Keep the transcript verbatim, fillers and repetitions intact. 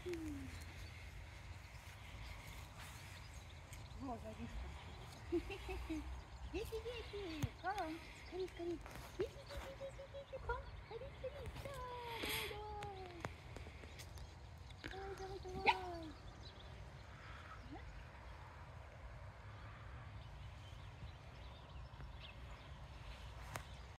Вот, водичка. Дети, дети, come, скорей, скорей. Дети, дети, дети, дети, come, скорей, скорей. Да, давай, давай.